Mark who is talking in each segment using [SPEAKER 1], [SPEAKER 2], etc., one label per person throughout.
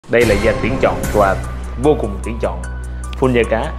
[SPEAKER 1] Đây là da tuyển chọn và vô cùng tuyển chọn, full da cá.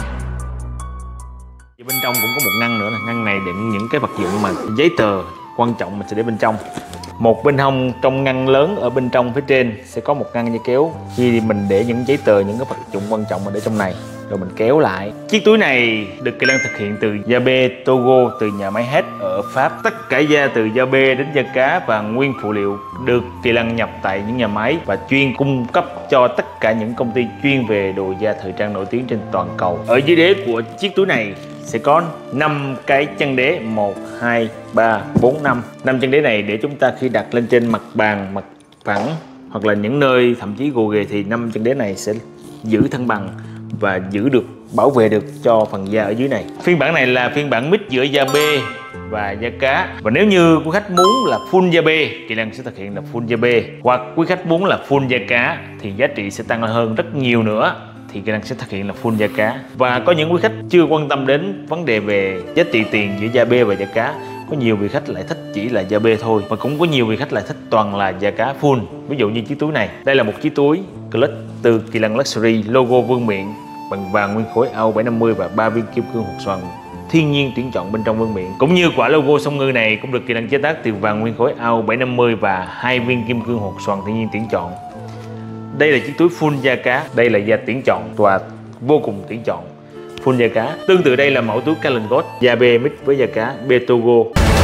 [SPEAKER 1] Bên trong cũng có một ngăn nữa, ngăn này đựng những cái vật dụng mà giấy tờ quan trọng mình sẽ để bên trong. Một bên hông trong ngăn lớn ở bên trong phía trên sẽ có một ngăn dây kéo, khi mình để những giấy tờ, những cái vật dụng quan trọng mình để trong này rồi mình kéo lại. Chiếc túi này được Kỳ Lân thực hiện từ da bê Togo, từ nhà máy HET ở Pháp. Tất cả da từ da bê đến da cá và nguyên phụ liệu được Kỳ Lân nhập tại những nhà máy và chuyên cung cấp cho tất cả những công ty chuyên về đồ da thời trang nổi tiếng trên toàn cầu. Ở dưới đế của chiếc túi này sẽ có 5 cái chân đế, 1, 2, 3, 4, 5. 5 chân đế này để chúng ta khi đặt lên trên mặt bàn, mặt phẳng hoặc là những nơi thậm chí gồ ghề thì 5 chân đế này sẽ giữ thăng bằng và giữ được, bảo vệ được cho phần da ở dưới này. Phiên bản này là phiên bản mix giữa da bê và da cá. Và nếu như quý khách muốn là full da bê, Kỳ Lân sẽ thực hiện là full da bê, hoặc quý khách muốn là full da cá thì giá trị sẽ tăng hơn rất nhiều nữa, thì Kỳ Lân sẽ thực hiện là full da cá. Và có những quý khách chưa quan tâm đến vấn đề về giá trị tiền giữa da bê và da cá. Có nhiều vị khách lại thích chỉ là da bê thôi, và cũng có nhiều vị khách lại thích toàn là da cá full. Ví dụ như chiếc túi này, đây là một chiếc túi clutch từ Kỳ Lân Luxury, logo vương miện bằng vàng nguyên khối AU750 và 3 viên kim cương hột xoàn thiên nhiên tuyển chọn bên trong vương miện. Cũng như quả logo song ngư này cũng được Kỳ Lân chế tác từ vàng nguyên khối AU750 và 2 viên kim cương hột xoàn thiên nhiên tuyển chọn. Đây là chiếc túi full da cá, đây là da tuyển chọn và vô cùng tuyển chọn, full da cá. Tương tự đây là mẫu túi Callen God da bê mix với da cá bê Togo.